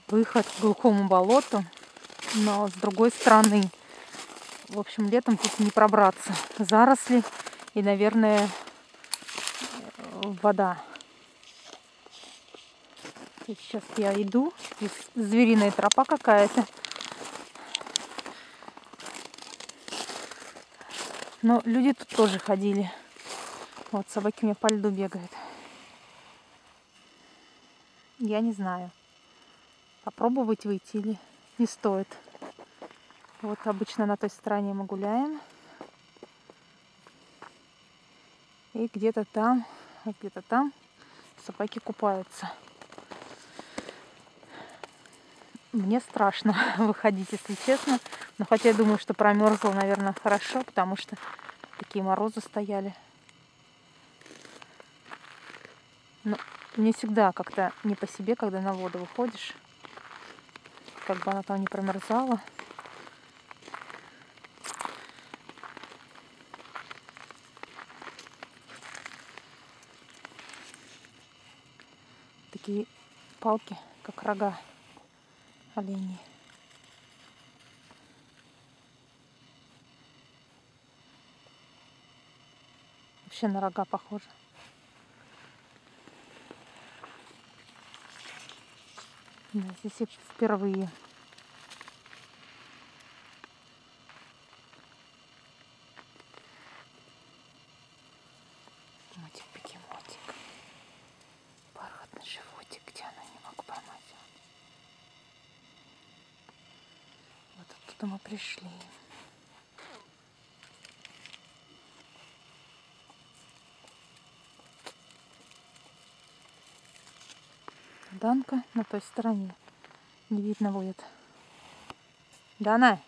выход к глухому болоту, но с другой стороны, в общем, летом тут не пробраться. Заросли и, наверное, вода. И сейчас я иду, здесь звериная тропа какая-то. Но люди тут тоже ходили. Вот собаки у меня по льду бегают. Я не знаю, попробовать выйти или не стоит. Вот обычно на той стороне мы гуляем. И где-то там собаки купаются. Мне страшно выходить, если честно. Но хотя я думаю, что промерзла, наверное, хорошо, потому что такие морозы стояли. Но мне всегда как-то не по себе, когда на воду выходишь. Как бы она там не промерзала. Такие палки, как рога оленей. Вообще на рога похоже. Да, здесь я впервые. Мотик-бегемотик. Бархатный животик. Где она? Не могу поймать. Вот оттуда мы пришли. Данка на той стороне. Не видно будет. Дана!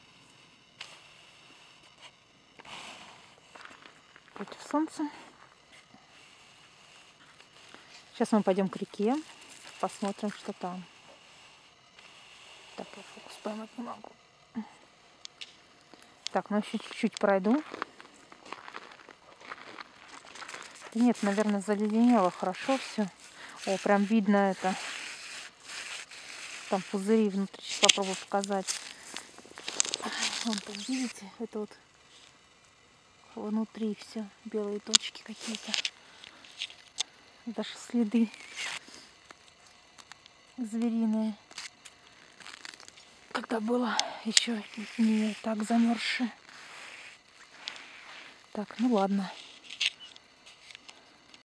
Против солнца. Сейчас мы пойдем к реке. Посмотрим, что там. Так, я фокус поймать не могу. Так, ну еще чуть-чуть пройду. Да нет, наверное, заледенело хорошо все. О, прям видно это. Там пузыри внутри. Сейчас попробую показать. Вон там, видите? Это вот внутри все. Белые точки какие-то. Даже следы звериные. Когда было еще не так замерзшее. Так, ну ладно.